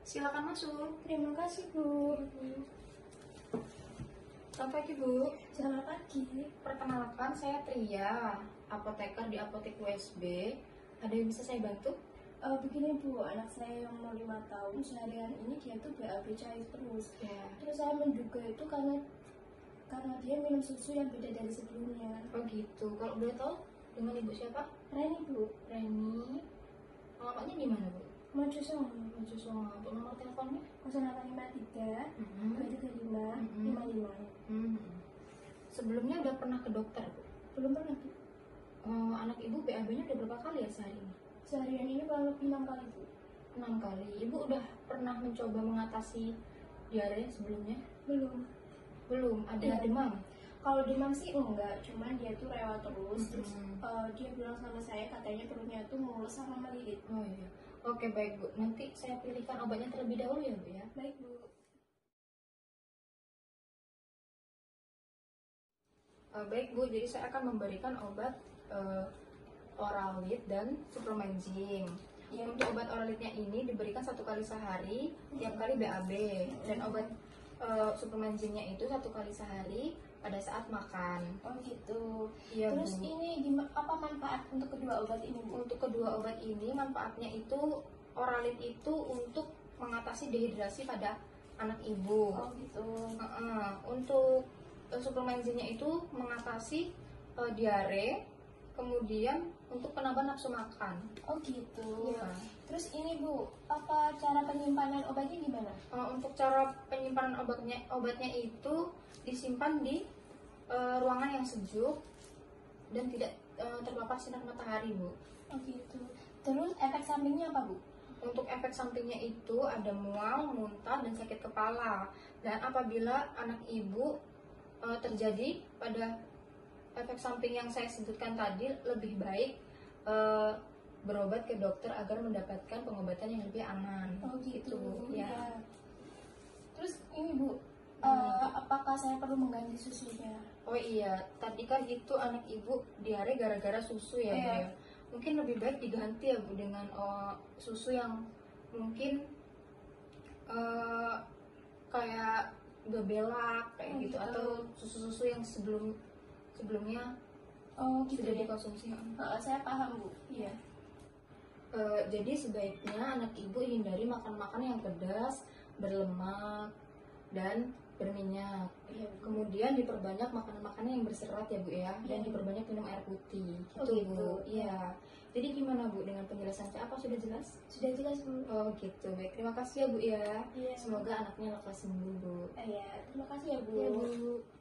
Silakan masuk. Terima kasih, Bu. Selamat pagi, Bu. Selamat pagi. Perkenalkan, saya Tria, apoteker di Apotek USB. Ada yang bisa saya bantu? Begini, Bu, anak saya yang umur 5 tahun, seharian ini dia tuh BAB cair terus. Ya. Terus saya menduga itu karena dia minum susu yang beda dari sebelumnya. Oh gitu. Kalau boleh tahu dengan ibu siapa? Reni, Bu. Reni. Alamatnya di mana, Bu? Maju Songo. Maju Songo. Untuk nomor teleponnya? 0853 Mhm. 235 Mhm. 55. Sebelumnya udah pernah ke dokter, Bu? Belum pernah, Bu. Anak ibu BAB-nya udah berapa kali ya sehari ini? Seharian ini kurang lebih 6 kali, Bu. 6 kali. Ibu udah pernah mencoba mengatasi diare sebelumnya? Belum. Belum. Ada Iya. demam? Kalau demam sih enggak, cuman dia tuh rewel terus. Terus Mhm. dia bilang sama saya katanya perutnya tuh mulus sama melilit. Oh iya. Oke, baik, Bu. Nanti saya pilihkan obatnya terlebih dahulu ya, Bu ya. Baik, Bu. Baik, Bu. Jadi saya akan memberikan obat Oralid dan Supermenzing. Ya. Untuk obat Oralidnya ini diberikan 1 kali sehari, tiap kali BAB. Dan obat Supermenzingnya itu 1 kali sehari pada saat makan. Oh gitu. Iya, Terus Bu. ini apa manfaat untuk kedua obat ini, Bu? Untuk kedua obat ini manfaatnya itu Oralid itu untuk mengatasi dehidrasi pada anak ibu. Oh gitu. Untuk Supermenzingnya itu mengatasi diare, kemudian untuk penambah nafsu makan. Oh gitu. Iya. Terus ini, Bu, apa cara penyimpanan obatnya gimana? Untuk cara penyimpanan obatnya itu disimpan di ruangan yang sejuk dan tidak terpapar sinar matahari, Bu. Oh gitu. Terus efek sampingnya apa, Bu? Untuk efek sampingnya itu ada mual, muntah, dan sakit kepala. Dan apabila anak ibu terjadi pada efek samping yang saya sebutkan tadi, lebih baik berobat ke dokter agar mendapatkan pengobatan yang lebih aman. Oh gitu. Ya. Terus ini, Bu, apakah saya perlu mengganti susunya? Oh iya, tadi kan itu anak ibu diare gara-gara susu ya, Bu, Iya. ya. Mungkin lebih baik diganti ya, Bu, dengan susu yang mungkin kayak bebelak kayak gitu, Gitu. atau susu-susu yang sebelumnya Oh gitu sudah ya. dikonsumsi. Saya paham, Bu. Iya. Jadi sebaiknya anak ibu hindari makan-makan yang pedas, berlemak, dan berminyak. Iya, Bu. Kemudian diperbanyak makanan-makanan yang berserat ya, Bu ya, dan Iya. diperbanyak minum air putih. Oh, Gitu, gitu. Bu. Iya. Jadi gimana, Bu, dengan penjelasan saya? Apa sudah jelas? Sudah jelas, Bu. Oh gitu. Baik, terima kasih ya, Bu ya. Iya. Semoga anaknya lekas sembuh, Bu. Iya, terima kasih ya, Bu. Ya, Bu.